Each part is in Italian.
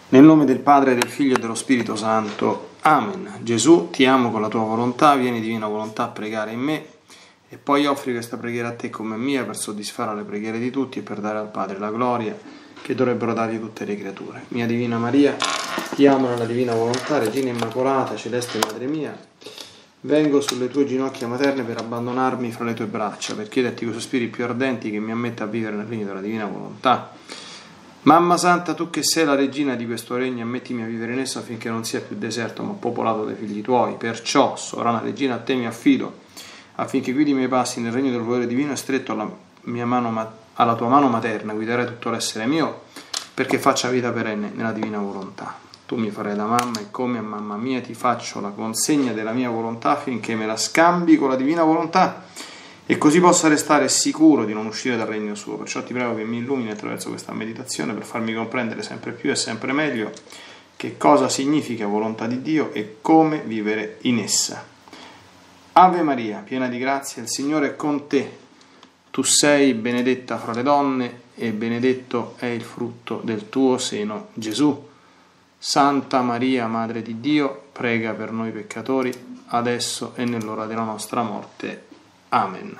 Nel nome del Padre, del Figlio e dello Spirito Santo. Amen. Gesù, ti amo con la tua volontà, vieni divina volontà a pregare in me e poi offri questa preghiera a te come mia per soddisfare le preghiere di tutti e per dare al Padre la gloria che dovrebbero dargli tutte le creature. Mia Divina Maria, ti amo nella divina volontà, Regina Immacolata, Celeste Madre mia, vengo sulle tue ginocchia materne per abbandonarmi fra le tue braccia, per chiederti con sospiri più ardenti che mi ammetta a vivere nel regno della divina volontà. Mamma Santa, tu che sei la regina di questo regno, ammettimi a vivere in esso affinché non sia più deserto ma popolato dai figli tuoi. Perciò, sovrana regina, a te mi affido, affinché guidi i miei passi nel regno del volere divino e stretto alla tua mano materna guiderai tutto l'essere mio, perché faccia vita perenne nella divina volontà. Tu mi farai da mamma e come a mamma mia ti faccio la consegna della mia volontà affinché me la scambi con la divina volontà e così possa restare sicuro di non uscire dal regno suo. Perciò ti prego che mi illumini attraverso questa meditazione per farmi comprendere sempre più e sempre meglio che cosa significa volontà di Dio e come vivere in essa. Ave Maria, piena di grazia, il Signore è con te. Tu sei benedetta fra le donne e benedetto è il frutto del tuo seno, Gesù. Santa Maria, Madre di Dio, prega per noi peccatori, adesso e nell'ora della nostra morte. Amen.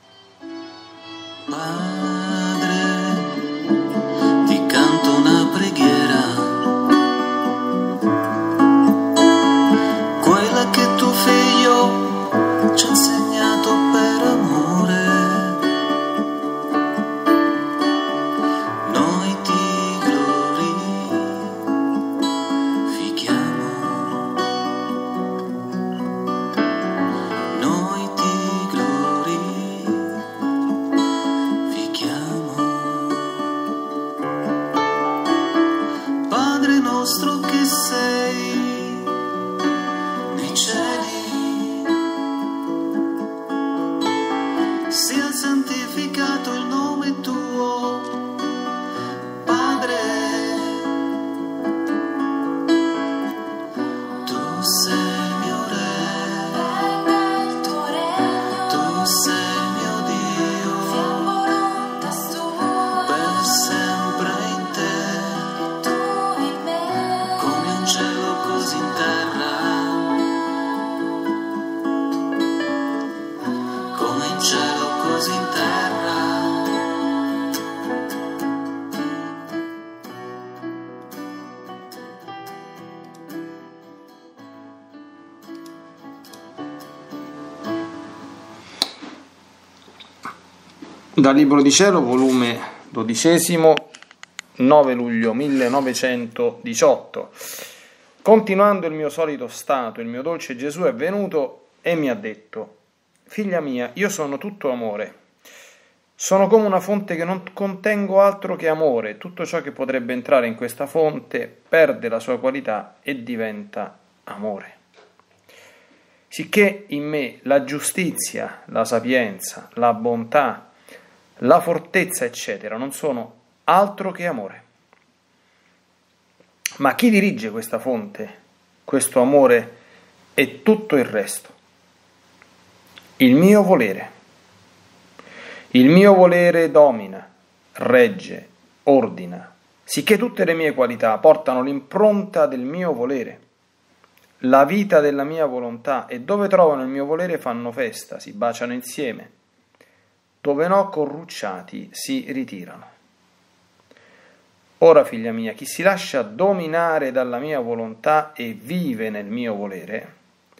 Padre, ti canto una preghiera, quella che tuo figlio ci ha insegnato per amore. Noi ti glorifichiamo, noi ti Padre nostro che sei nei cieli, sia santificato il nome tuo, Padre. Tu sei il mio Re, tu sei il mio Dio, per sempre in te, come in cielo così in terra, come in cielo così in terra. Dal Libro di Cielo, volume 12, 9 luglio 1918. Continuando il mio solito stato, il mio dolce Gesù è venuto e mi ha detto: figlia mia, io sono tutto amore. Sono come una fonte che non contengo altro che amore. Tutto ciò che potrebbe entrare in questa fonte perde la sua qualità e diventa amore. Sicché in me la giustizia, la sapienza, la bontà, la fortezza, eccetera, non sono altro che amore. Ma chi dirige questa fonte, questo amore e tutto il resto? Il mio volere. Il mio volere domina, regge, ordina, sicché tutte le mie qualità portano l'impronta del mio volere, la vita della mia volontà, e dove trovano il mio volere fanno festa, si baciano insieme, dove no corrucciati si ritirano. Ora, figlia mia, chi si lascia dominare dalla mia volontà e vive nel mio volere,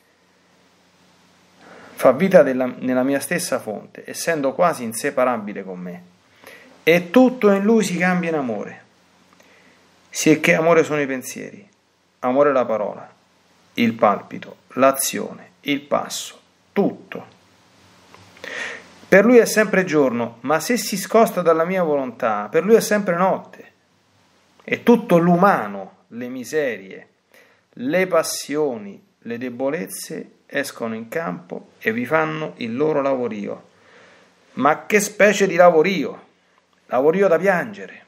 fa vita nella mia stessa fonte, essendo quasi inseparabile con me, e tutto in lui si cambia in amore, sicché amore sono i pensieri, amore la parola, il palpito, l'azione, il passo, tutto. Per lui è sempre giorno, ma se si scosta dalla mia volontà, per lui è sempre notte. E tutto l'umano, le miserie, le passioni, le debolezze escono in campo e vi fanno il loro lavorio. Ma che specie di lavorio? Lavorio da piangere.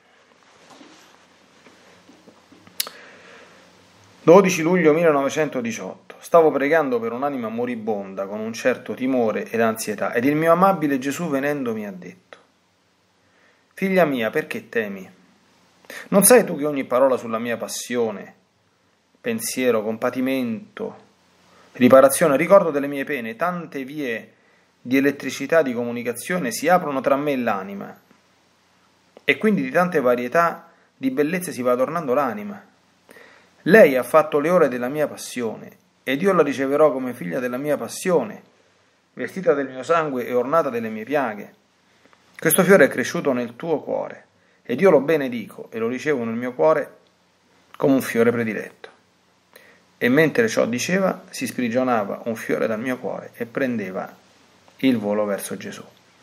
12 luglio 1918. Stavo pregando per un'anima moribonda con un certo timore ed ansietà, ed il mio amabile Gesù venendo mi ha detto: figlia mia, perché temi? Non sai tu che ogni parola sulla mia passione, pensiero, compatimento, riparazione, ricordo delle mie pene, tante vie di elettricità, di comunicazione si aprono tra me e l'anima, e quindi di tante varietà di bellezze si va adornando l'anima. Lei ha fatto le ore della mia passione, ed io la riceverò come figlia della mia passione, vestita del mio sangue e ornata delle mie piaghe. Questo fiore è cresciuto nel tuo cuore, ed io lo benedico e lo ricevo nel mio cuore come un fiore prediletto. E mentre ciò diceva, si sprigionava un fiore dal mio cuore e prendeva il volo verso Gesù.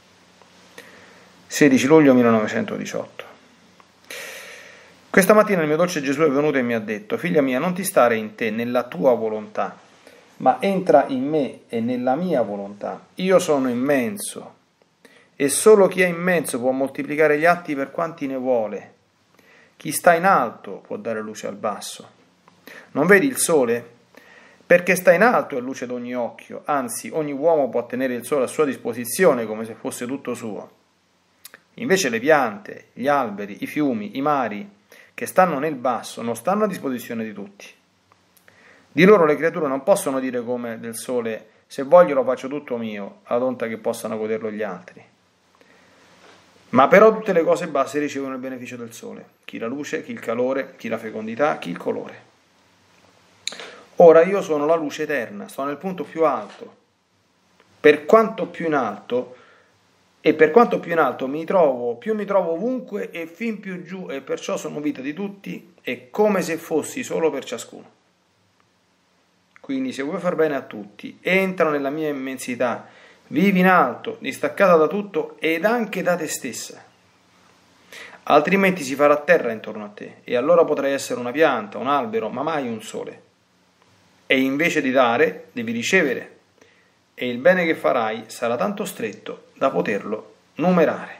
16 luglio 1918. Questa mattina il mio dolce Gesù è venuto e mi ha detto: figlia mia, non ti stare in te, nella tua volontà, ma entra in me e nella mia volontà. Io sono immenso, e solo chi è immenso può moltiplicare gli atti per quanti ne vuole. Chi sta in alto può dare luce al basso. Non vedi il sole? Perché sta in alto è luce d'ogni occhio, anzi ogni uomo può tenere il sole a sua disposizione come se fosse tutto suo. Invece le piante, gli alberi, i fiumi, i mari, che stanno nel basso, non stanno a disposizione di tutti. Di loro le creature non possono dire come del sole: se voglio lo faccio tutto mio, ad onta che possano goderlo gli altri. Ma però tutte le cose basse ricevono il beneficio del sole, chi la luce, chi il calore, chi la fecondità, chi il colore. Ora io sono la luce eterna, sto nel punto più alto. Per quanto più in alto mi trovo ovunque e fin più giù, e perciò sono vita di tutti e come se fossi solo per ciascuno. Quindi se vuoi far bene a tutti, entra nella mia immensità, vivi in alto, distaccata da tutto ed anche da te stessa. Altrimenti si farà terra intorno a te, e allora potrai essere una pianta, un albero, ma mai un sole. E invece di dare, devi ricevere, e il bene che farai sarà tanto stretto da poterlo numerare.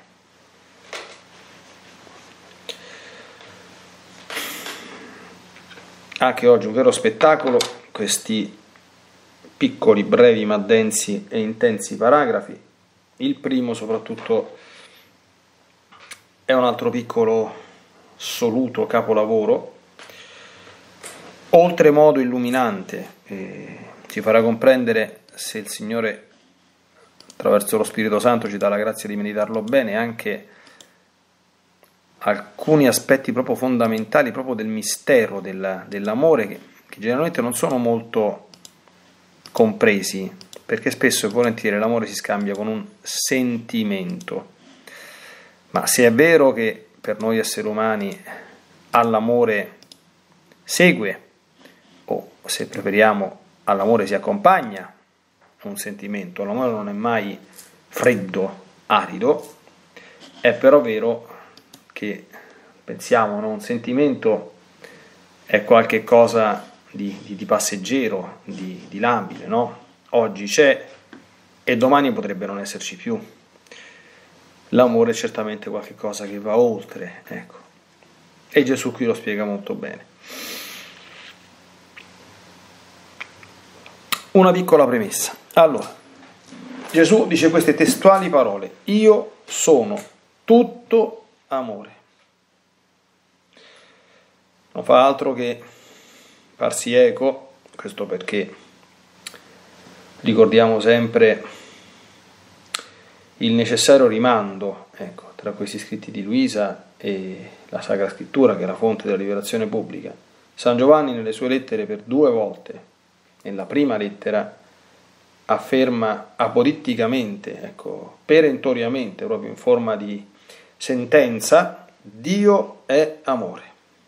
Anche oggi un vero spettacolo, questi piccoli, brevi ma densi e intensi paragrafi. Il primo soprattutto è un altro piccolo assoluto capolavoro, oltremodo illuminante, ci farà comprendere, se il Signore attraverso lo Spirito Santo ci dà la grazia di meditarlo bene, anche alcuni aspetti proprio fondamentali proprio del mistero dell'amore che generalmente non sono molto compresi, perché spesso e volentieri l'amore si scambia con un sentimento. Ma se è vero che per noi esseri umani all'amore segue, o se preferiamo all'amore si accompagna un sentimento, l'amore non è mai freddo, arido, è però vero che pensiamo, no? Un sentimento è qualche cosa di passeggero, di labile, no? Oggi c'è e domani potrebbe non esserci più. L'amore è certamente qualche cosa che va oltre, ecco. E Gesù qui lo spiega molto bene. Una piccola premessa. Allora, Gesù dice queste testuali parole: io sono tutto amore. Non fa altro che farsi eco, questo perché ricordiamo sempre il necessario rimando, ecco, tra questi scritti di Luisa e la Sacra Scrittura, che è la fonte della liberazione pubblica. San Giovanni nelle sue lettere per 2 volte, nella prima lettera, afferma apoditticamente, ecco, perentoriamente, proprio in forma di sentenza: Dio è amore.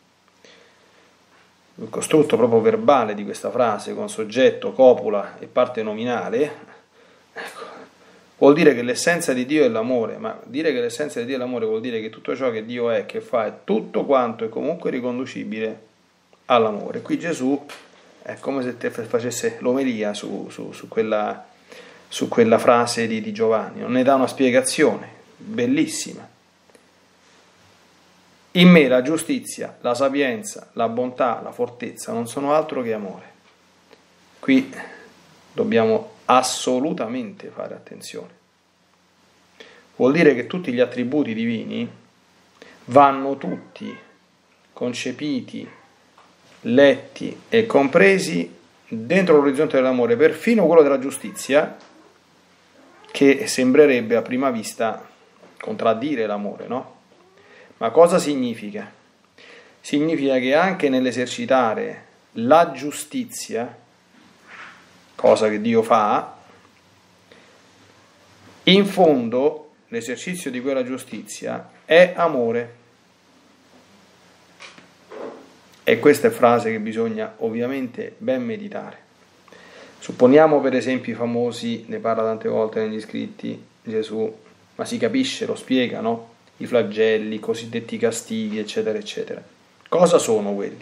Il costrutto proprio verbale di questa frase, con soggetto, copula e parte nominale, ecco, vuol dire che l'essenza di Dio è l'amore, ma dire che l'essenza di Dio è l'amore vuol dire che tutto ciò che Dio è, che fa, è tutto quanto è comunque riconducibile all'amore. Qui Gesù è come se te facesse l'omelia su quella frase di Giovanni, ne dà una spiegazione bellissima. In me la giustizia, la sapienza, la bontà, la fortezza non sono altro che amore. Qui dobbiamo assolutamente fare attenzione. Vuol dire che tutti gli attributi divini vanno tutti concepiti, letti e compresi dentro l'orizzonte dell'amore, perfino quello della giustizia, che sembrerebbe a prima vista contraddire l'amore, no? Ma cosa significa? Significa che anche nell'esercitare la giustizia, cosa che Dio fa, in fondo l'esercizio di quella giustizia è amore. E questa è frase che bisogna ovviamente ben meditare. Supponiamo per esempio i famosi, ne parla tante volte negli scritti Gesù, ma si capisce, lo spiega, no? I flagelli, i cosiddetti castighi, eccetera, eccetera. Cosa sono quelli?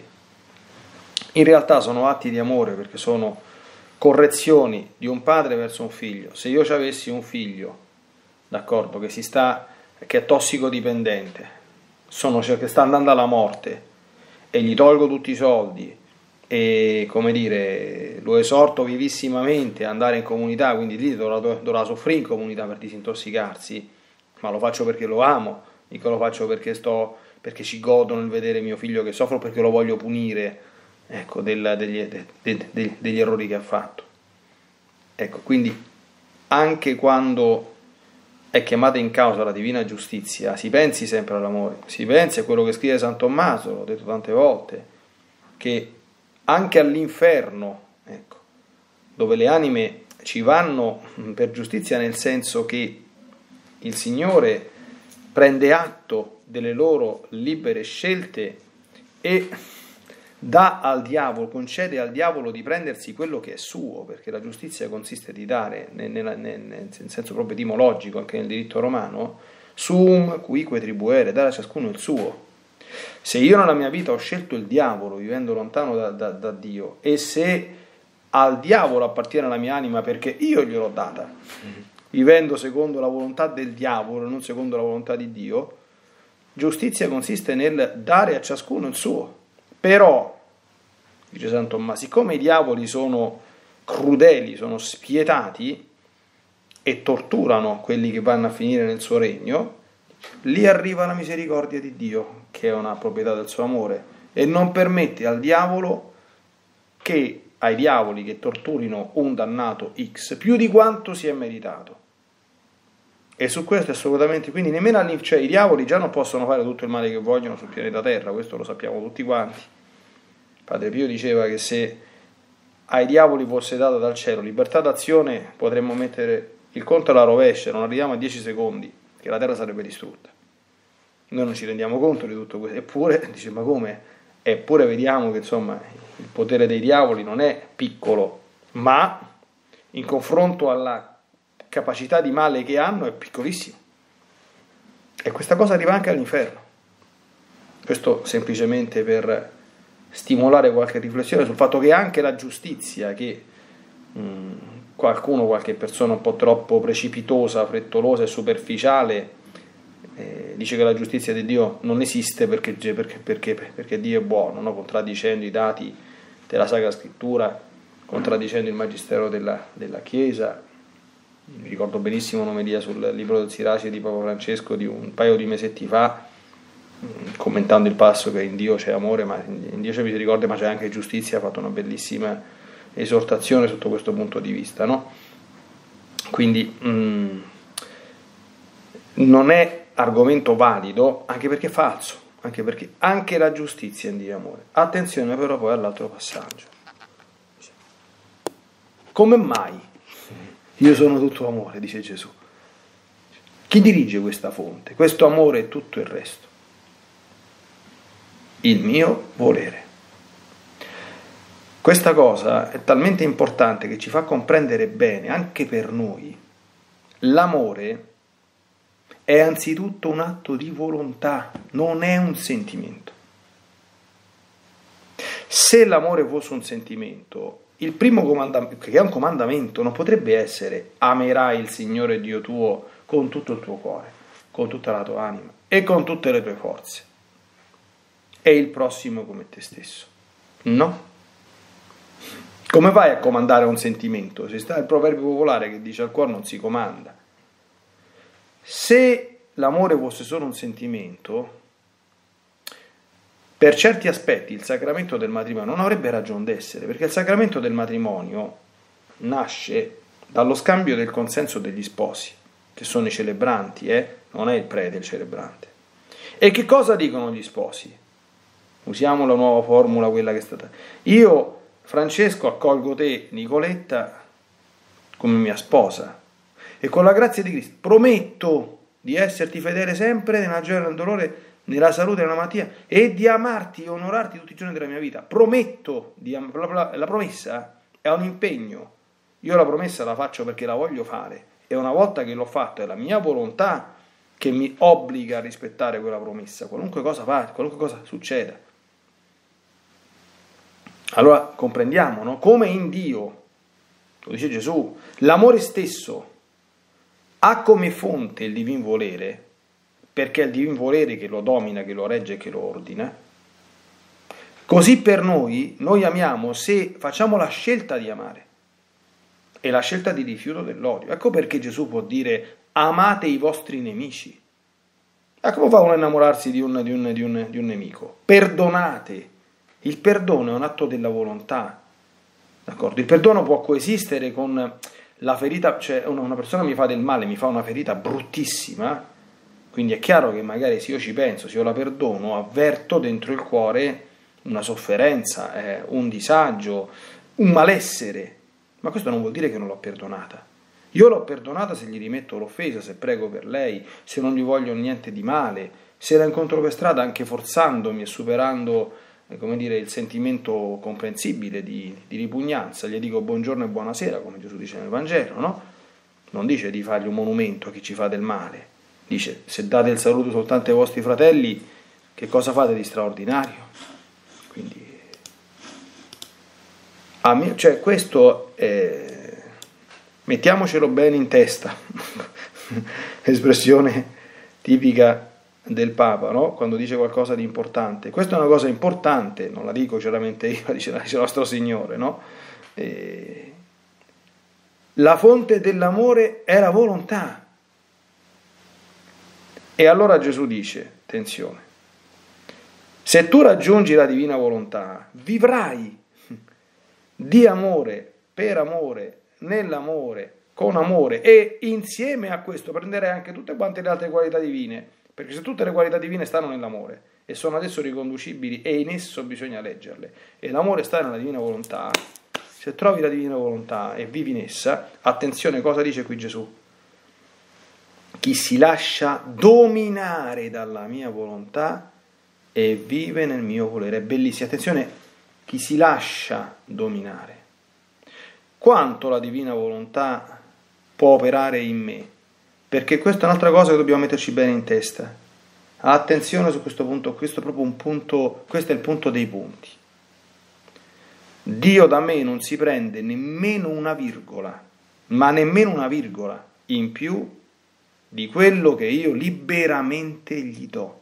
In realtà sono atti di amore, perché sono correzioni di un padre verso un figlio. Se io ci avessi un figlio, d'accordo, che è tossicodipendente, che sta andando alla morte, e gli tolgo tutti i soldi e, come dire, lo esorto vivissimamente a andare in comunità, quindi lì dovrà soffrire in comunità per disintossicarsi, ma lo faccio perché lo amo, mica lo faccio perché ci godo nel vedere mio figlio che soffre, perché lo voglio punire, ecco, degli errori che ha fatto. Ecco, quindi anche quando è chiamata in causa la divina giustizia, si pensi sempre all'amore, si pensi a quello che scrive San Tommaso, l'ho detto tante volte, che anche all'inferno, ecco, dove le anime ci vanno per giustizia, nel senso che il Signore prende atto delle loro libere scelte e dà al diavolo, concede al diavolo di prendersi quello che è suo, perché la giustizia consiste di dare, nel senso proprio etimologico, anche nel diritto romano, sum cuique tribuere, dare a ciascuno il suo. Se io nella mia vita ho scelto il diavolo, vivendo lontano da Dio, e se al diavolo appartiene la mia anima perché io gliel'ho data, vivendo secondo la volontà del diavolo, non secondo la volontà di Dio, giustizia consiste nel dare a ciascuno il suo. Però, dice San Tommaso, siccome i diavoli sono crudeli, sono spietati e torturano quelli che vanno a finire nel suo regno, lì arriva la misericordia di Dio, che è una proprietà del suo amore, e non permette ai diavoli che torturino un dannato X più di quanto si è meritato. E su questo assolutamente, quindi nemmeno cioè i diavoli già non possono fare tutto il male che vogliono sul pianeta Terra, questo lo sappiamo tutti quanti. Padre Pio diceva che se ai diavoli fosse data dal cielo libertà d'azione, potremmo mettere il conto alla rovescia, non arriviamo a 10 secondi, che la Terra sarebbe distrutta. Noi non ci rendiamo conto di tutto questo, eppure, dice, ma come? Eppure vediamo che insomma il potere dei diavoli non è piccolo, ma in confronto alla capacità di male che hanno è piccolissimo. E questa cosa arriva anche all'inferno. Questo semplicemente per stimolare qualche riflessione sul fatto che anche la giustizia, che qualche persona un po' troppo precipitosa, frettolosa e superficiale dice che la giustizia di Dio non esiste perché Dio è buono, no? Contraddicendo i dati della Sacra Scrittura, contraddicendo il magistero della Chiesa. Mi ricordo benissimo un'omelia sul libro del Siraci di Papa Francesco di un paio di mesetti fa, commentando il passo che in Dio c'è amore, ma in Dio c'è misericordia, ma c'è anche giustizia. Ha fatto una bellissima esortazione sotto questo punto di vista, no? Quindi non è argomento valido, anche perché è falso, anche perché anche la giustizia è in Dio amore. Attenzione però poi all'altro passaggio. Come mai io sono tutto amore, dice Gesù? Chi dirige questa fonte, questo amore e tutto il resto? Il mio volere. Questa cosa è talmente importante che ci fa comprendere bene, anche per noi, l'amore è anzitutto un atto di volontà, non è un sentimento. Se l'amore fosse un sentimento, il primo comandamento, che è un comandamento, non potrebbe essere amerai il Signore Dio tuo con tutto il tuo cuore, con tutta la tua anima e con tutte le tue forze, e il prossimo come te stesso. No. Come vai a comandare un sentimento? Se sta il proverbio popolare che dice al cuore non si comanda. Se l'amore fosse solo un sentimento, per certi aspetti il sacramento del matrimonio non avrebbe ragione d'essere, perché il sacramento del matrimonio nasce dallo scambio del consenso degli sposi, che sono i celebranti, non è il prete il celebrante. E che cosa dicono gli sposi? Usiamo la nuova formula, quella che è stata. Io, Francesco, accolgo te, Nicoletta, come mia sposa, e con la grazia di Cristo prometto di esserti fedele sempre nella gioia e nel dolore, nella salute e nella malattia, e di amarti e onorarti tutti i giorni della mia vita. Prometto, la promessa è un impegno. Io la promessa la faccio perché la voglio fare, e una volta che l'ho fatto è la mia volontà che mi obbliga a rispettare quella promessa, qualunque cosa faccia, qualunque cosa succeda. Allora comprendiamo, no? Come in Dio, lo dice Gesù, l'amore stesso ha come fonte il divin volere, perché è il divin volere che lo domina, che lo regge e che lo ordina. Così per noi amiamo se facciamo la scelta di amare e la scelta di rifiuto dell'odio. Ecco perché Gesù può dire amate i vostri nemici. Ecco come fa uno a innamorarsi di un nemico. Perdonate. Il perdono è un atto della volontà. D'accordo? Il perdono può coesistere con la ferita, cioè una persona mi fa del male, mi fa una ferita bruttissima, quindi è chiaro che magari se io ci penso, se io la perdono, avverto dentro il cuore una sofferenza, un disagio, un malessere, ma questo non vuol dire che non l'ho perdonata. Io l'ho perdonata se gli rimetto l'offesa, se prego per lei, se non gli voglio niente di male, se la incontro per strada anche forzandomi e superando il sentimento comprensibile di ripugnanza, gli dico buongiorno e buonasera, come Gesù dice nel Vangelo, no? Non dice di fargli un monumento a chi ci fa del male, dice se date il saluto soltanto ai vostri fratelli, che cosa fate di straordinario? Quindi, questo mettiamocelo bene in testa, espressione tipica del Papa, no? Quando dice qualcosa di importante. Questa è una cosa importante, non la dico chiaramente io, la dice nostro Signore, no? La fonte dell'amore è la volontà. E allora Gesù dice, attenzione, se tu raggiungi la divina volontà, vivrai di amore, per amore, nell'amore, con amore, e insieme a questo prenderai anche tutte quante le altre qualità divine. Perché se tutte le qualità divine stanno nell'amore e sono ad esso riconducibili e in esso bisogna leggerle, e l'amore sta nella divina volontà, se trovi la divina volontà e vivi in essa, attenzione cosa dice qui Gesù? Chi si lascia dominare dalla mia volontà e vive nel mio volere. È bellissimo, attenzione, chi si lascia dominare. Quanto la divina volontà può operare in me? Perché questa è un'altra cosa che dobbiamo metterci bene in testa. Attenzione su questo punto, questo è proprio un punto, questo è il punto dei punti. Dio da me non si prende nemmeno una virgola, ma nemmeno una virgola in più di quello che io liberamente gli do.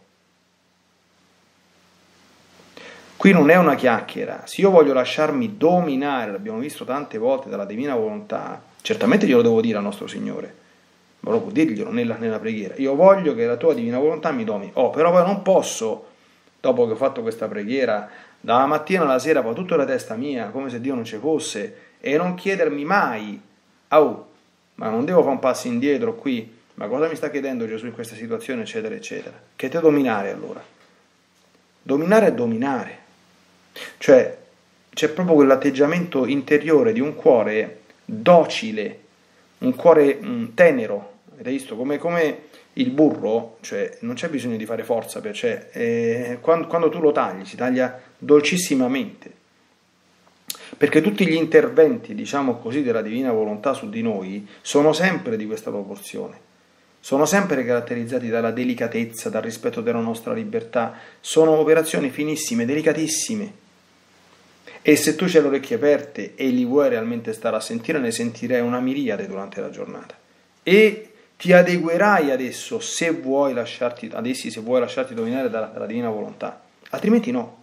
Qui non è una chiacchiera. Se io voglio lasciarmi dominare, l'abbiamo visto tante volte, dalla divina volontà, certamente glielo devo dire al nostro Signore. Ma lo può dirglielo nella preghiera. Io voglio che la tua divina volontà mi domini. Però poi non posso, dopo che ho fatto questa preghiera, dalla mattina alla sera va tutto la testa mia, come se Dio non ci fosse, e non chiedermi mai, ma non devo fare un passo indietro qui, ma cosa mi sta chiedendo Gesù in questa situazione, eccetera, eccetera. Che te dominare allora? Dominare è dominare. Cioè, c'è proprio quell'atteggiamento interiore di un cuore docile, un cuore tenero. Avete visto come il burro, cioè non c'è bisogno di fare forza, quando tu lo tagli, si taglia dolcissimamente, perché tutti gli interventi, diciamo così, della divina volontà su di noi sono sempre di questa proporzione, sono sempre caratterizzati dalla delicatezza, dal rispetto della nostra libertà, sono operazioni finissime, delicatissime, e se tu c'hai le orecchie aperte e li vuoi realmente stare a sentire, ne sentirai una miriade durante la giornata, e ti adeguerai ad essi se vuoi lasciarti dominare dalla divina volontà, altrimenti no.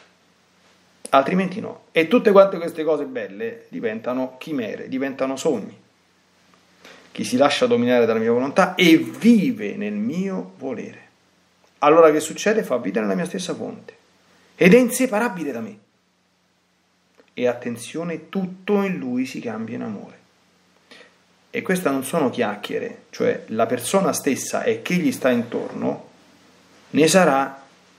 E tutte quante queste cose belle diventano chimere, diventano sogni. Chi si lascia dominare dalla mia volontà e vive nel mio volere, allora che succede? Fa vita nella mia stessa fonte. ed è inseparabile da me. E attenzione, tutto in lui si cambia in amore. E queste non sono chiacchiere, cioè la persona stessa e chi gli sta intorno ne sarà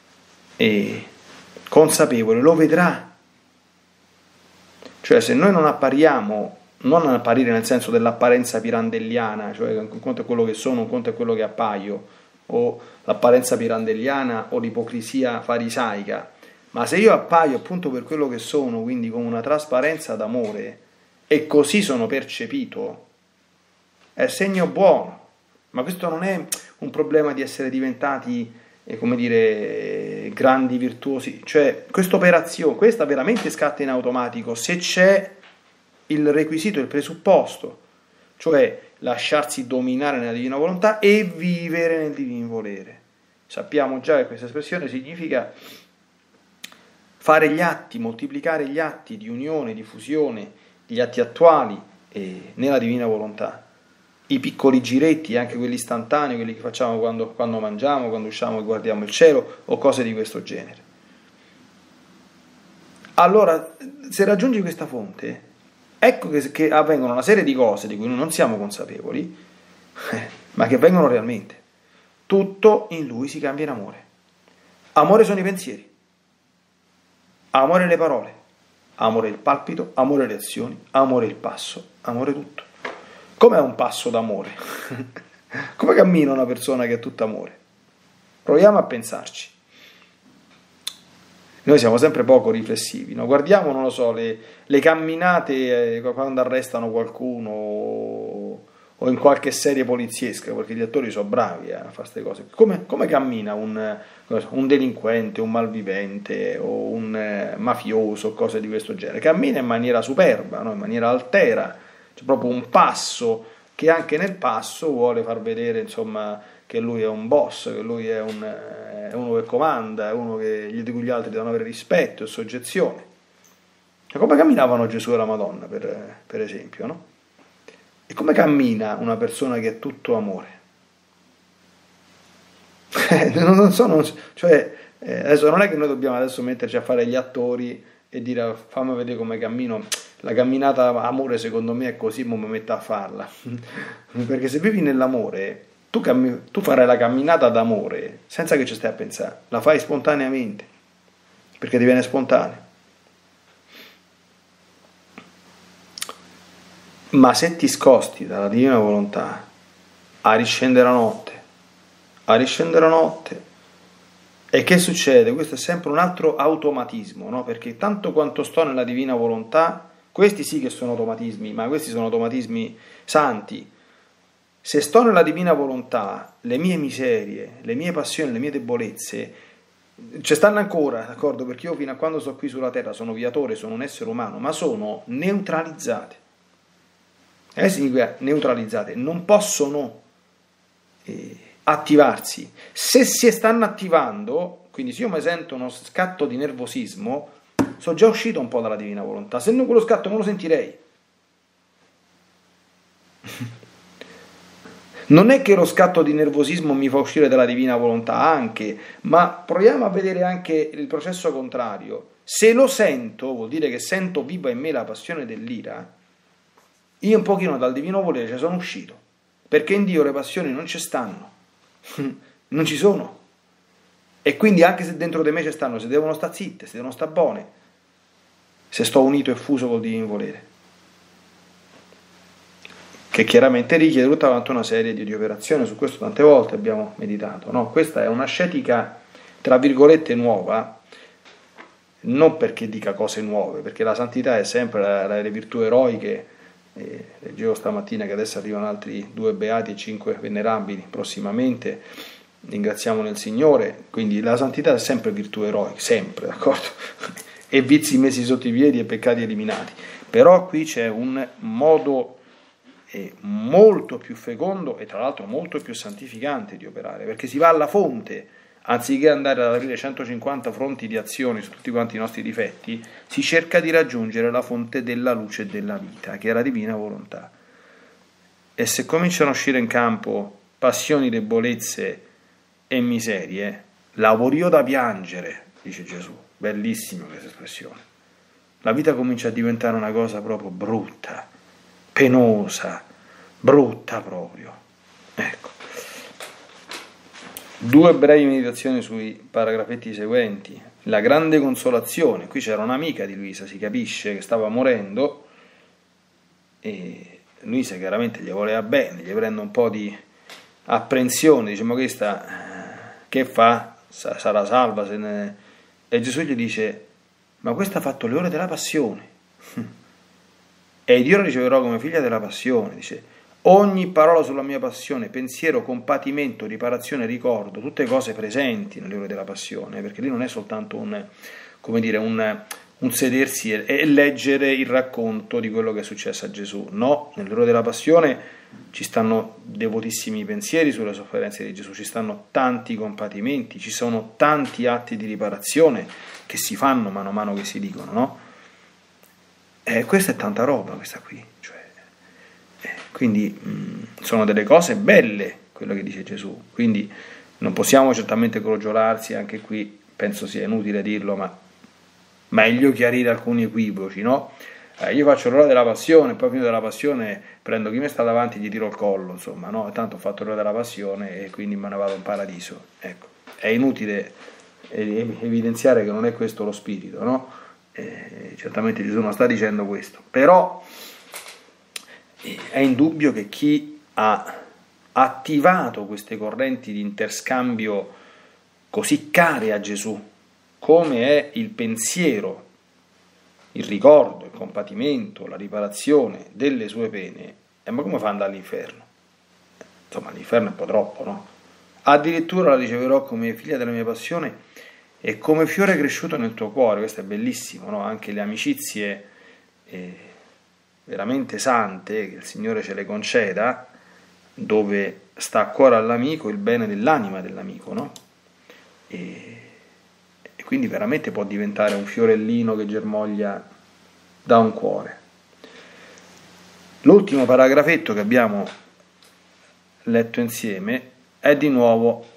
consapevole, lo vedrà. Cioè se noi non appariamo, non apparire nel senso dell'apparenza pirandelliana, cioè un conto è quello che sono, un conto è quello che appaio, o l'apparenza pirandelliana o l'ipocrisia farisaica, ma se io appaio appunto per quello che sono, quindi con una trasparenza d'amore, e così sono percepito, è segno buono. Ma questo non è un problema di essere diventati, come dire, grandi virtuosi, cioè questa operazione, questa veramente scatta in automatico se c'è il requisito, il presupposto, cioè lasciarsi dominare nella divina volontà e vivere nel divino volere. Sappiamo già che questa espressione significa fare gli atti, moltiplicare gli atti di unione, di fusione, gli atti attuali nella divina volontà. I piccoli giretti, anche quelli istantanei, quelli che facciamo quando mangiamo, quando usciamo e guardiamo il cielo, o cose di questo genere. Allora, se raggiungi questa fonte, ecco che avvengono una serie di cose di cui noi non siamo consapevoli, ma che avvengono realmente. Tutto in lui si cambia in amore. Amore sono i pensieri, amore le parole, amore il palpito, amore le azioni, amore il passo, amore tutto. Com'è un passo d'amore? Come cammina una persona che è tutta amore? Proviamo a pensarci. Noi siamo sempre poco riflessivi, no? Guardiamo, non lo so, le camminate quando arrestano qualcuno o in qualche serie poliziesca, perché gli attori sono bravi a fare queste cose. Come cammina un delinquente, un malvivente o un mafioso, cose di questo genere? Cammina in maniera superba, no? In maniera altera. C'è proprio un passo che anche nel passo vuole far vedere, insomma, che lui è un boss, che lui è uno che comanda, è uno di cui gli altri devono avere rispetto e soggezione. E come camminavano Gesù e la Madonna, per esempio, no? E come cammina una persona che è tutto amore? Adesso non è che noi dobbiamo adesso metterci a fare gli attori e dire fammi vedere come cammino. La camminata amore secondo me è così, ma mi metto a farla. Perché se vivi nell'amore, tu farai la camminata d'amore senza che ci stai a pensare, la fai spontaneamente, perché ti viene spontaneo. Ma se ti scosti dalla divina volontà, a riscendere la notte, e che succede? Questo è sempre un altro automatismo, no? Perché tanto quanto sto nella divina volontà, questi sì che sono automatismi, ma questi sono automatismi santi. Se sto nella divina volontà, le mie miserie, le mie passioni, le mie debolezze, ci stanno ancora, d'accordo? Perché io fino a quando sto qui sulla terra sono viatore, sono un essere umano, ma sono neutralizzate. Significa neutralizzate, non possono attivarsi. Se si stanno attivando, quindi se io mi sento uno scatto di nervosismo, sono già uscito un po' dalla divina volontà, se non quello scatto non lo sentirei. Non è che lo scatto di nervosismo mi fa uscire dalla divina volontà, anche, ma proviamo a vedere anche il processo contrario. Se lo sento, vuol dire che sento viva in me la passione dell'ira, io un pochino dal divino volere ci sono uscito, perché in Dio le passioni non ci stanno, non ci sono, e quindi anche se dentro di me ci stanno, se devono sta zitte, se devono sta buone, se sto unito e fuso col divino volere, che chiaramente richiede tutta quanta una serie di operazioni. Su questo tante volte abbiamo meditato, no? Questa è un'ascetica tra virgolette nuova, non perché dica cose nuove, perché la santità è sempre le virtù eroiche. Leggevo stamattina che adesso arrivano altri 2 beati e 5 venerabili prossimamente, ringraziamo nel Signore, quindi la santità è sempre virtù eroica, sempre, d'accordo? E vizi messi sotto i piedi e peccati eliminati. Però qui c'è un modo molto più fecondo e tra l'altro molto più santificante di operare, perché si va alla fonte. Anziché andare ad aprire 150 fronti di azioni su tutti quanti i nostri difetti, si cerca di raggiungere la fonte della luce e della vita, che è la divina volontà. E se cominciano a uscire in campo passioni, debolezze e miserie, lavoro io da piangere, dice Gesù. bellissima questa espressione. La vita comincia a diventare una cosa proprio brutta, penosa, brutta proprio. Ecco. 2 brevi meditazioni sui paragrafetti seguenti. La grande consolazione. Qui c'era un'amica di Luisa, si capisce, che stava morendo, e Luisa chiaramente gli voleva bene, gli prende un po' di apprensione, dice: ma questa che fa? Sarà salva? E Gesù gli dice: ma questa ha fatto le ore della passione ed io la riceverò come figlia della passione. Dice: ogni parola sulla mia passione, pensiero, compatimento, riparazione, ricordo, tutte cose presenti nelle ore della passione, perché lì non è soltanto un sedersi e leggere il racconto di quello che è successo a Gesù. No, nelle ore della passione ci stanno devotissimi pensieri sulle sofferenze di Gesù, ci stanno tanti compatimenti, ci sono tanti atti di riparazione che si fanno mano a mano che si dicono, no? Questa è tanta roba, questa qui, cioè. Quindi sono delle cose belle, quello che dice Gesù, quindi non possiamo certamente crogiolarsi, anche qui penso sia inutile dirlo, ma meglio chiarire alcuni equivoci, no? Io faccio l'ora della passione, poi finito della passione prendo chi mi sta davanti e gli tiro il collo, insomma, no? Tanto ho fatto l'ora della passione e quindi me ne vado in paradiso. Ecco, è inutile evidenziare che non è questo lo spirito, no? Certamente Gesù non sta dicendo questo, però è indubbio che chi ha attivato queste correnti di interscambio così care a Gesù, come è il pensiero, il ricordo, il compatimento, la riparazione delle sue pene, ma come fa ad andare all'inferno? Insomma, l'inferno è un po' troppo, no? Addirittura la riceverò come figlia della mia passione e come fiore cresciuto nel tuo cuore. Questo è bellissimo, no? Anche le amicizie veramente sante, che il Signore ce le conceda, dove sta a cuore all'amico il bene dell'anima dell'amico, no? E quindi veramente può diventare un fiorellino che germoglia da un cuore. L'ultimo paragrafetto che abbiamo letto insieme è di nuovo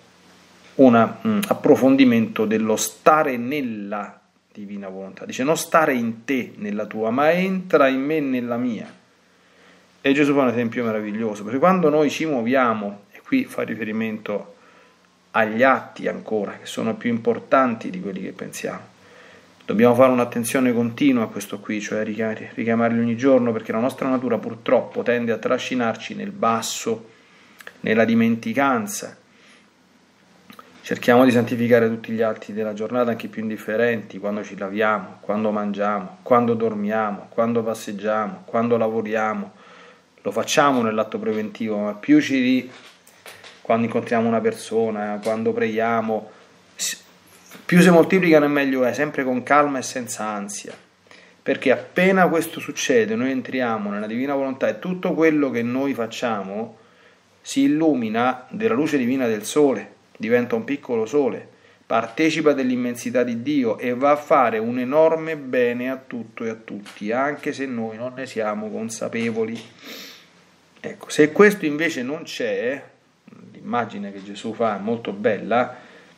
un approfondimento dello stare nella divina volontà. Dice: non stare in te, nella tua, ma entra in me, nella mia. E Gesù fa un esempio meraviglioso, perché quando noi ci muoviamo, e qui fa riferimento agli atti ancora, che sono più importanti di quelli che pensiamo, dobbiamo fare un'attenzione continua a questo qui, cioè richiamarli ogni giorno, perché la nostra natura purtroppo tende a trascinarci nel basso, nella dimenticanza. Cerchiamo di santificare tutti gli atti della giornata, anche i più indifferenti, quando ci laviamo, quando mangiamo, quando dormiamo, quando passeggiamo, quando lavoriamo. Lo facciamo nell'atto preventivo, ma più quando incontriamo una persona, quando preghiamo, più si moltiplicano e meglio è, sempre con calma e senza ansia. Perché appena questo succede, noi entriamo nella divina volontà e tutto quello che noi facciamo si illumina della luce divina del sole. Diventa un piccolo sole, partecipa dell'immensità di Dio e va a fare un enorme bene a tutto e a tutti, anche se noi non ne siamo consapevoli. Ecco, se questo invece non c'è, l'immagine che Gesù fa è molto bella,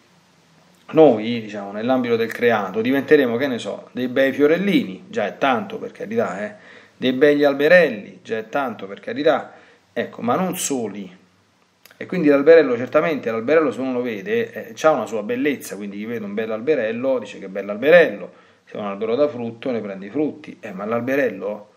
noi, diciamo, nell'ambito del creato diventeremo, che ne so, dei bei fiorellini, già è tanto per carità, dei begli alberelli, già è tanto per carità, ecco, ma non soli. E quindi l'alberello, certamente l'alberello, se uno lo vede, ha una sua bellezza, quindi chi vede un bel alberello dice che bello alberello, se è un albero da frutto ne prende i frutti, ma l'alberello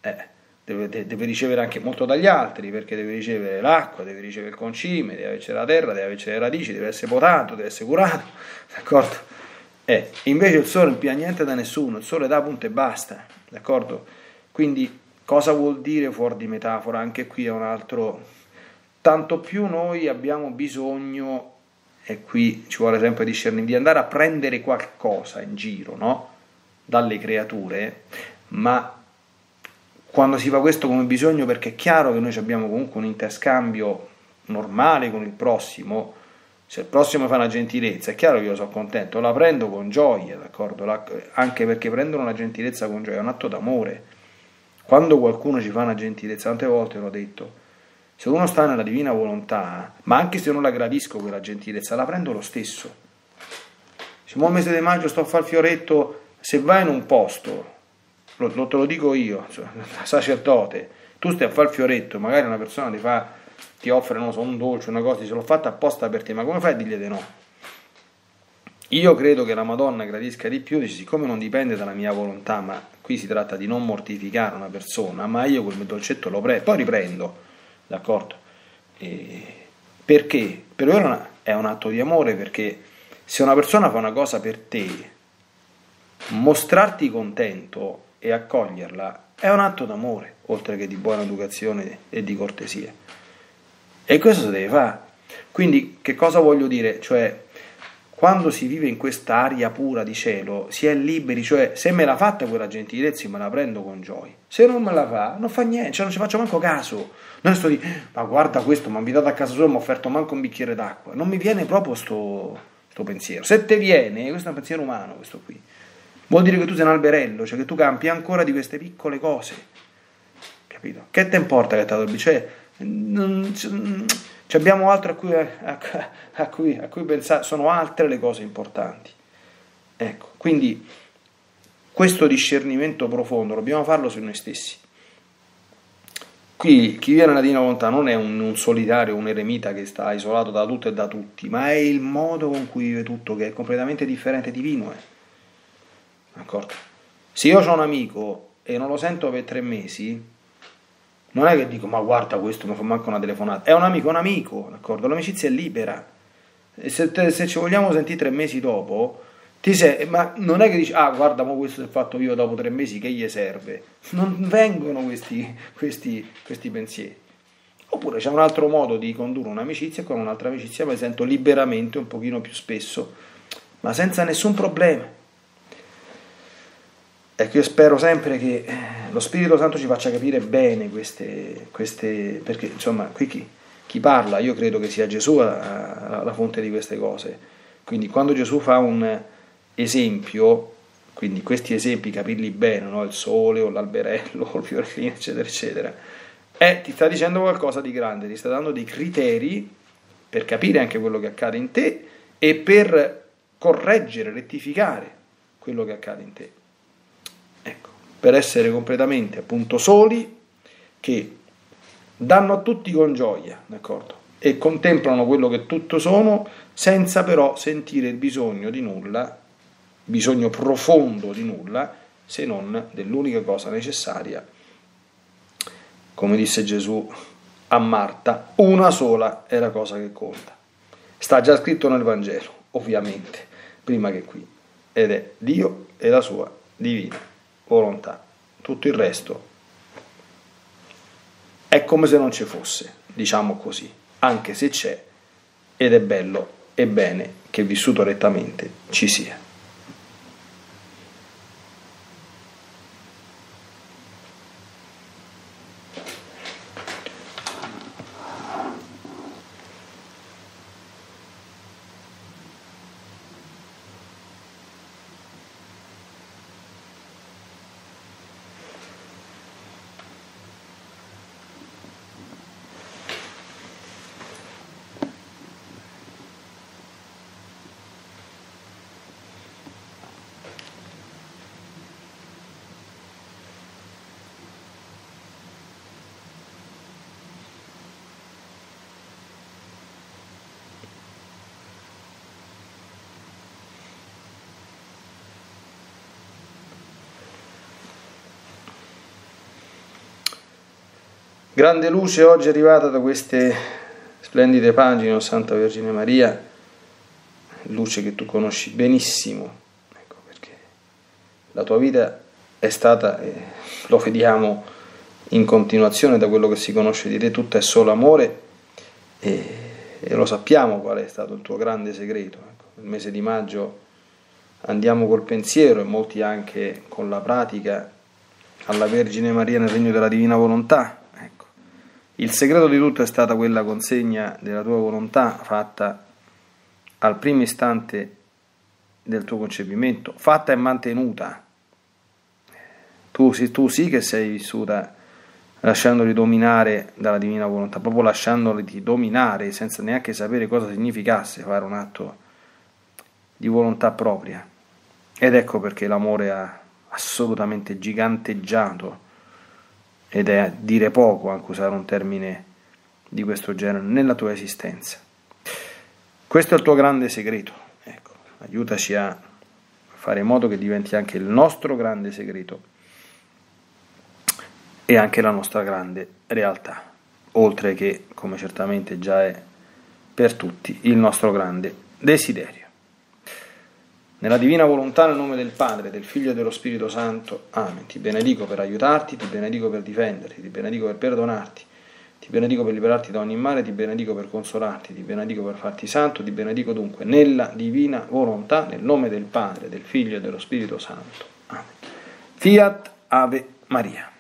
deve ricevere anche molto dagli altri, perché deve ricevere l'acqua, deve ricevere il concime, deve averci la terra, deve averci le radici, deve essere potato, deve essere curato, d'accordo? Invece il sole non piace niente da nessuno, il sole dà punto e basta, d'accordo? Quindi cosa vuol dire fuori di metafora? Anche qui è un altro... Tanto più noi abbiamo bisogno, e qui ci vuole sempre discernere, di andare a prendere qualcosa in giro, no? Dalle creature, ma quando si fa questo come bisogno, perché è chiaro che noi abbiamo comunque un interscambio normale con il prossimo. Se il prossimo fa una gentilezza, è chiaro che io sono contento, la prendo con gioia, d'accordo? Anche perché prendere una gentilezza con gioia è un atto d'amore. Quando qualcuno ci fa una gentilezza, tante volte l'ho detto, se uno sta nella divina volontà, ma anche se non la gradisco quella gentilezza, la prendo lo stesso. Dice, il mese di maggio sto a fare il fioretto, se vai in un posto, te lo dico io, cioè, sacerdote, tu stai a fare il fioretto, magari una persona ti offre, non so, un dolce, una cosa, se l'ho fatta apposta per te, ma come fai a dirgli di no? Io credo che la Madonna gradisca di più, dice, siccome non dipende dalla mia volontà, ma qui si tratta di non mortificare una persona, ma io quel dolcetto lo prendo, poi riprendo, d'accordo? Perché? Per loro è un atto di amore, perché se una persona fa una cosa per te, mostrarti contento e accoglierla è un atto d'amore, oltre che di buona educazione e di cortesia. E questo si deve fare. Quindi che cosa voglio dire? Cioè, quando si vive in quest'aria pura di cielo, si è liberi, cioè se me l'ha fatta quella gentilezza me la prendo con gioia, se non me la fa, non fa niente, cioè non ci faccio manco caso, non sto di, ma guarda questo, mi ha invitato a casa sua e mi ha offerto manco un bicchiere d'acqua, non mi viene proprio sto pensiero, se te viene, questo è un pensiero umano, questo qui, vuol dire che tu sei un alberello, cioè che tu campi ancora di queste piccole cose, capito? Che te importa che ti ha dato il bicchiere? Abbiamo altro a cui pensare, sono altre le cose importanti. Ecco, quindi questo discernimento profondo dobbiamo farlo su noi stessi. Qui chi vive nella Divina Volontà non è un solitario, un eremita che sta isolato da tutto e da tutti, ma è il modo con cui vive tutto, che è completamente differente, divino. D'accordo? Se io ho un amico e non lo sento per 3 mesi, non è che dico, ma guarda questo, mi fa manco una telefonata. È un amico, d'accordo? L'amicizia è libera. E se ci vogliamo sentire 3 mesi dopo, ma non è che dici, ah guarda, ma questo è fatto io dopo 3 mesi, che gli serve? Non vengono questi pensieri. Oppure c'è un altro modo di condurre un'amicizia, e con un'altra amicizia mi sento liberamente un pochino più spesso, ma senza nessun problema. Ecco, io spero sempre che lo Spirito Santo ci faccia capire bene queste perché insomma qui chi parla, io credo che sia Gesù la fonte di queste cose. Quindi quando Gesù fa un esempio, quindi questi esempi capirli bene, no? Il sole o l'alberello o il fiorellino eccetera eccetera, ti sta dicendo qualcosa di grande, ti sta dando dei criteri per capire anche quello che accade in te e per correggere, rettificare quello che accade in te. Ecco, per essere completamente appunto soli, che danno a tutti con gioia, d'accordo? E contemplano quello che tutto sono, senza però sentire il bisogno di nulla, bisogno profondo di nulla, se non dell'unica cosa necessaria. Come disse Gesù a Marta, una sola è la cosa che conta. Sta già scritto nel Vangelo, ovviamente, prima che qui, ed è Dio e la sua divina volontà. Tutto il resto è come se non ci fosse, diciamo così, anche se c'è, ed è bello e bene che vissuto rettamente ci sia. Grande luce oggi arrivata da queste splendide pagine o Santa Vergine Maria, luce che tu conosci benissimo, ecco, perché la tua vita è stata, lo vediamo in continuazione da quello che si conosce di te, tutto è solo amore e lo sappiamo qual è stato il tuo grande segreto. Ecco, il mese di maggio andiamo col pensiero e molti anche con la pratica alla Vergine Maria nel regno della Divina Volontà. Il segreto di tutto è stata quella consegna della tua volontà fatta al primo istante del tuo concepimento, fatta e mantenuta. Tu sì che sei vissuta lasciandoti dominare dalla divina volontà, proprio lasciandoti dominare senza neanche sapere cosa significasse fare un atto di volontà propria. Ed ecco perché l'amore ha assolutamente giganteggiato, ed è a dire poco anche usare un termine di questo genere, nella tua esistenza. Questo è il tuo grande segreto, ecco, aiutaci a fare in modo che diventi anche il nostro grande segreto e anche la nostra grande realtà, oltre che, come certamente già è per tutti, il nostro grande desiderio. Nella divina volontà, nel nome del Padre, del Figlio e dello Spirito Santo. Amen. Ti benedico per aiutarti, ti benedico per difenderti, ti benedico per perdonarti, ti benedico per liberarti da ogni male, ti benedico per consolarti, ti benedico per farti santo, ti benedico dunque nella divina volontà, nel nome del Padre, del Figlio e dello Spirito Santo. Amen. Fiat Ave Maria.